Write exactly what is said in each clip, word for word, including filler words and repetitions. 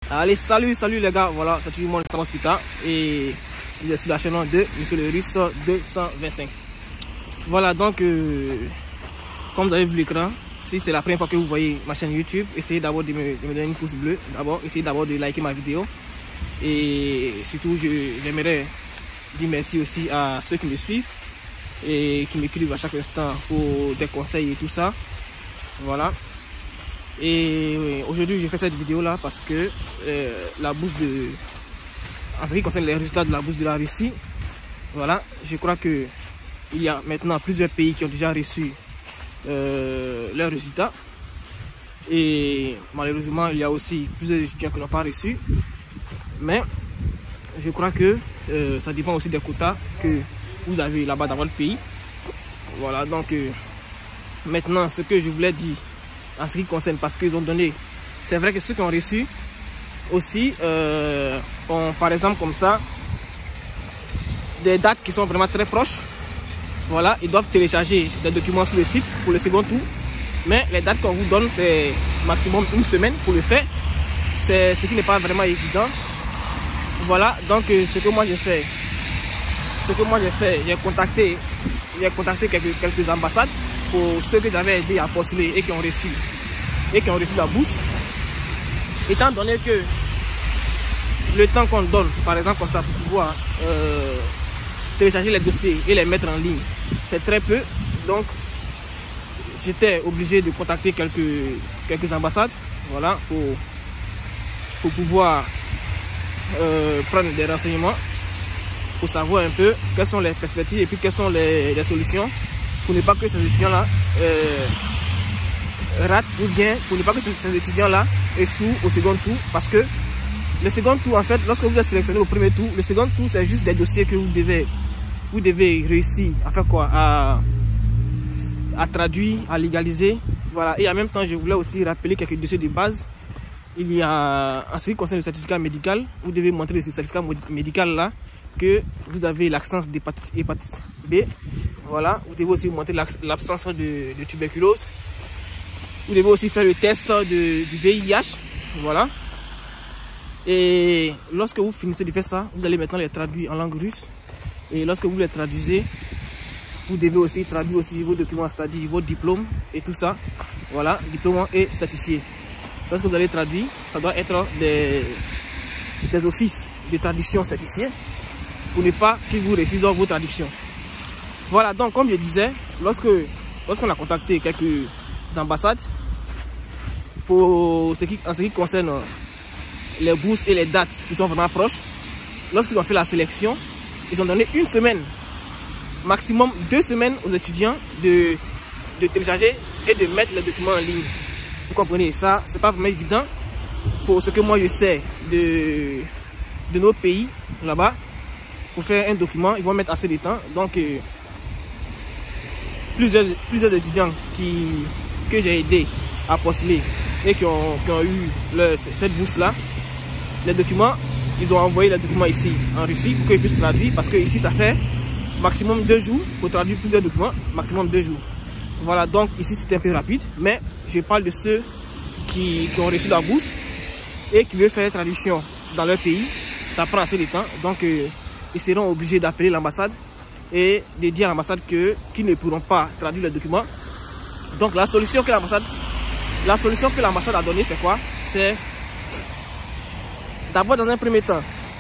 Allez, salut, salut les gars, voilà, c'est toujours moi le Hospital et je suis la chaîne de Monsieur le Russe deux cent vingt-cinq. Voilà, donc, euh, comme vous avez vu l'écran, si c'est la première fois que vous voyez ma chaîne YouTube, essayez d'abord de me, de me donner une pouce bleu, d'abord, essayez d'abord de liker ma vidéo. Et surtout, j'aimerais dire merci aussi à ceux qui me suivent et qui m'écrivent à chaque instant pour des conseils et tout ça. Voilà. Et aujourd'hui, j'ai fait cette vidéo là parce que euh, la bourse de, en ce qui concerne les résultats de la bourse de la Russie, voilà, je crois que il y a maintenant plusieurs pays qui ont déjà reçu euh, leurs résultats. Et malheureusement, il y a aussi plusieurs étudiants qui n'ont pas reçu. Mais je crois que euh, ça dépend aussi des quotas que vous avez là-bas dans votre pays. Voilà, donc euh, maintenant, ce que je voulais dire en ce qui concerne, parce qu'ils ont donné, c'est vrai que ceux qui ont reçu aussi, euh, ont par exemple comme ça, des dates qui sont vraiment très proches. Voilà, ils doivent télécharger des documents sur le site pour le second tour. Mais les dates qu'on vous donne, c'est maximum une semaine pour le faire. C'est ce qui n'est pas vraiment évident. Voilà, donc euh, ce que moi j'ai fait, ce que moi j'ai fait, j'ai contacté, j'ai contacté quelques, quelques ambassades pour ceux que j'avais aidé à postuler et qui ont reçu et qui ont reçu la bourse. Étant donné que le temps qu'on donne, par exemple comme ça, pour pouvoir euh, télécharger les dossiers et les mettre en ligne, c'est très peu. Donc j'étais obligé de contacter quelques, quelques ambassades, voilà, pour, pour pouvoir euh, prendre des renseignements, pour savoir un peu quelles sont les perspectives et puis quelles sont les, les solutions pour ne pas que ces étudiants-là euh, ratent, ou bien pour ne pas que ces, ces étudiants-là échouent au second tour. Parce que le second tour, en fait, lorsque vous êtes sélectionné au premier tour, le second tour, c'est juste des dossiers que vous devez, vous devez réussir à faire quoi, à, à traduire, à légaliser. Voilà. Et en même temps, je voulais aussi rappeler quelques dossiers de base. Il y a, en ce qui concerne le certificat médical, vous devez montrer ce certificat médical-là que vous avez l'absence d'hépatite B. Voilà, vous devez aussi montrer l'absence de, de tuberculose. Vous devez aussi faire le test de, du V I H. Voilà. Et lorsque vous finissez de faire ça, vous allez maintenant les traduire en langue russe. Et lorsque vous les traduisez, vous devez aussi traduire aussi vos documents, c'est-à-dire vos diplômes et tout ça. Voilà, diplôme est certifié. Lorsque vous allez traduire, ça doit être des, des offices de traduction certifiés pour ne pas qu'ils vous refusent vos traductions. Voilà, donc comme je disais, lorsque lorsqu'on a contacté quelques ambassades pour ce qui, en ce qui concerne les bourses et les dates qui sont vraiment proches, lorsqu'ils ont fait la sélection, ils ont donné une semaine, maximum deux semaines aux étudiants de, de télécharger et de mettre les documents en ligne. Vous comprenez, ça, c'est pas vraiment évident pour ce que moi je sais de, de nos pays là-bas. Pour faire un document, ils vont mettre assez de temps. Donc, euh, plusieurs, plusieurs étudiants qui, que j'ai aidé à postuler et qui ont, qui ont eu le, cette bourse-là, les documents, ils ont envoyé les documents ici en Russie pour qu'ils puissent traduire. Parce que ici, ça fait maximum deux jours pour traduire plusieurs documents, maximum deux jours. Voilà, donc ici, c'est un peu rapide. Mais je parle de ceux qui, qui ont reçu la bourse et qui veulent faire la traduction dans leur pays. Ça prend assez de temps. Donc, euh, ils seront obligés d'appeler l'ambassade et de dire à l'ambassade que qu'ils ne pourront pas traduire les documents. Donc la solution que l'ambassade la solution que l'ambassade a donnée, c'est quoi? C'est d'abord, dans un premier temps,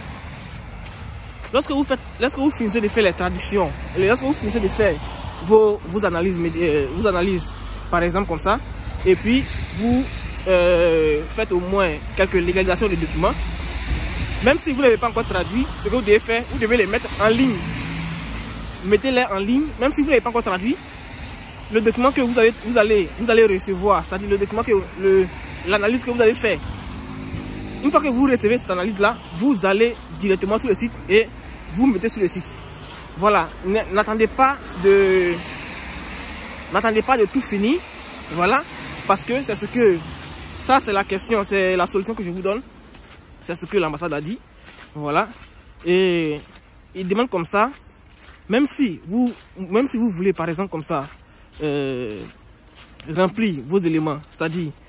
lorsque vous faites lorsque vous finissez de faire les traductions, lorsque vous finissez de faire vos, vos analyses euh, vos analyses par exemple comme ça, et puis vous euh, faites au moins quelques légalisations de documents. Même si vous n'avez pas encore traduit, ce que vous devez faire, vous devez les mettre en ligne. Mettez-les en ligne, même si vous n'avez pas encore traduit. Le document que vous allez, vous allez, vous allez recevoir, c'est-à-dire le document que le, l'analyse que vous allez faire. Une fois que vous recevez cette analyse-là, vous allez directement sur le site et vous mettez sur le site. Voilà, n'attendez pas de, n'attendez pas de tout finir. Voilà, parce que c'est ce que, ça c'est la question, c'est la solution que je vous donne. C'est ce que l'ambassade a dit. Voilà. Et il demande comme ça, même si vous, même si vous voulez par exemple comme ça, euh, remplir vos éléments, c'est-à-dire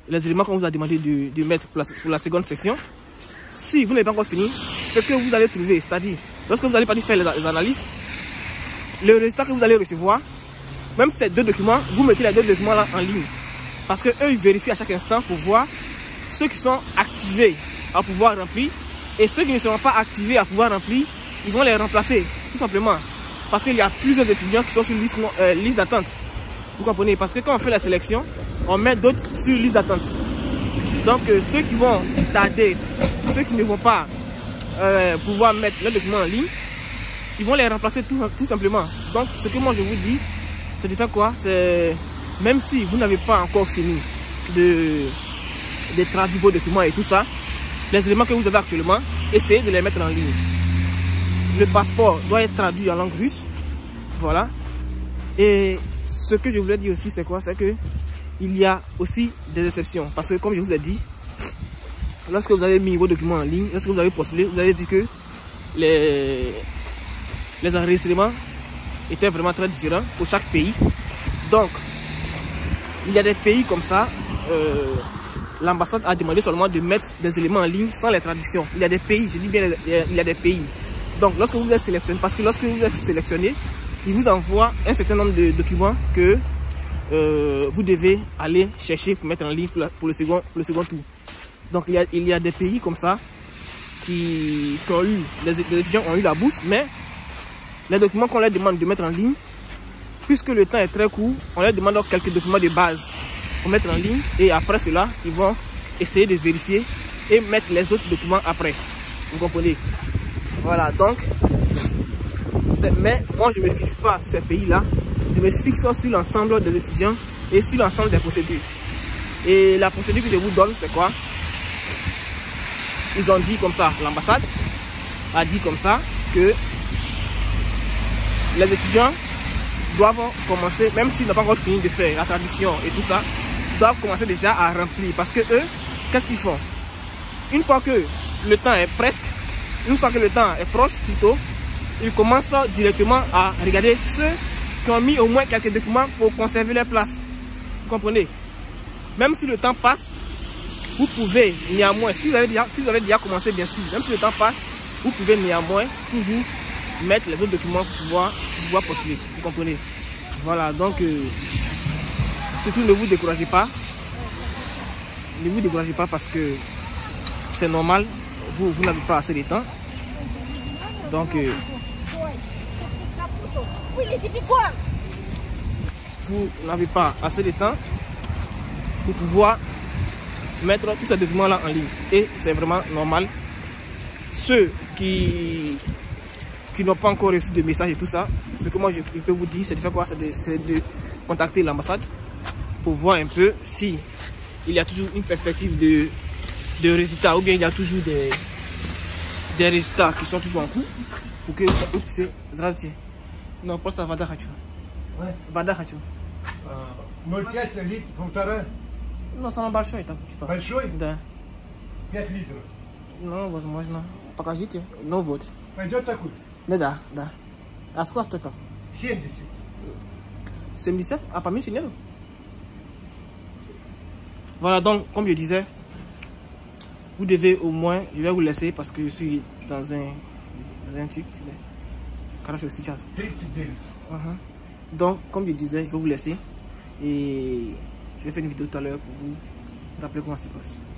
les éléments qu'on vous a demandé de, de mettre pour la, pour la seconde section. Si vous n'avez pas encore fini, ce que vous allez trouver, c'est-à-dire, lorsque vous allez pas faire les, les analyses, le résultat que vous allez recevoir, même ces deux documents, vous mettez les deux documents là en ligne. Parce que eux, ils vérifient à chaque instant pour voir ceux qui sont activés à pouvoir remplir et ceux qui ne seront pas activés à pouvoir remplir, ils vont les remplacer, tout simplement. Parce qu'il y a plusieurs étudiants qui sont sur liste, euh, liste d'attente. Vous comprenez? Parce que quand on fait la sélection, on met d'autres sur liste d'attente. Donc euh, ceux qui vont tarder, ceux qui ne vont pas euh, pouvoir mettre leurs documents en ligne, ils vont les remplacer tout, tout simplement. Donc ce que moi je vous dis, c'est de faire quoi? C'est même si vous n'avez pas encore fini de, de traduire vos documents et tout ça, les éléments que vous avez actuellement, essayez de les mettre en ligne. Le passeport doit être traduit en langue russe. Voilà. Et ce que je voulais dire aussi, c'est quoi? C'est que il y a aussi des exceptions. Parce que comme je vous ai dit, lorsque vous avez mis vos documents en ligne, lorsque vous avez postulé, vous avez vu que les, les enregistrements étaient vraiment très différents pour chaque pays. Donc, il y a des pays comme ça, euh, l'ambassade a demandé seulement de mettre des éléments en ligne sans les traductions. Il y a des pays, je dis bien, il y a des pays. Donc, lorsque vous êtes sélectionné, parce que lorsque vous êtes sélectionné, il vous envoie un certain nombre de documents que euh, vous devez aller chercher pour mettre en ligne pour, la, pour, le, second, pour le second tour. Donc, il y a, il y a des pays comme ça qui, qui ont eu, les, les étudiants ont eu la bourse, mais les documents qu'on leur demande de mettre en ligne, puisque le temps est très court, on leur demande quelques documents de base pour mettre en ligne et après cela, ils vont essayer de vérifier et mettre les autres documents après. Vous comprenez? Voilà, donc, mais moi je ne me fixe pas sur ces pays-là, je me fixe sur l'ensemble des étudiants et sur l'ensemble des procédures. Et la procédure que je vous donne, c'est quoi? Ils ont dit comme ça, l'ambassade a dit comme ça que les étudiants doivent commencer, même s'ils n'ont pas encore fini de faire la traduction et tout ça, doivent commencer déjà à remplir. Parce que eux, qu'est-ce qu'ils font? Une fois que le temps est presque, une fois que le temps est proche plutôt, ils commencent directement à regarder ceux qui ont mis au moins quelques documents pour conserver leur place. Vous comprenez? Même si le temps passe, vous pouvez néanmoins, si vous avez déjà, si vous avez déjà commencé bien sûr, même si le temps passe, vous pouvez néanmoins toujours mettre les autres documents pour pouvoir, pour pouvoir postuler. Vous comprenez? Voilà, donc euh, surtout ne vous découragez pas. Ne vous découragez pas parce que c'est normal, vous, vous n'avez pas assez de temps. Donc euh, vous n'avez pas assez de temps pour pouvoir mettre tous ces documents là en ligne. Et c'est vraiment normal. Ceux qui qui n'ont pas encore reçu de message et tout ça, ce que moi je, je peux vous dire, c'est de faire quoi? C'est de, de contacter l'ambassade pour voir un peu si il y a toujours une perspective de, de résultats ou bien il y a toujours des, des résultats qui sont toujours en cours pour que c'est Zrati. Non, pas ça, Vada Hachu. Ouais. Vada Hachu. ноль пять литров, полтора. Ну, самый большой там, типа. Большой? Да. пять литров. Ну, возможно. Покажите. Ну вот. Пойдет такой? Да, да, да. А сколько стоит? семьдесят. семьдесят? А поменьше нету? Voilà, donc, comme je disais, vous devez au moins, je vais vous laisser parce que je suis dans un, dans un truc. Короче, сейчас. тридцать девять. Uh-huh. Donc, comme je disais, je vais vous laisser et je vais faire une vidéo tout à l'heure pour vous rappeler comment ça se passe.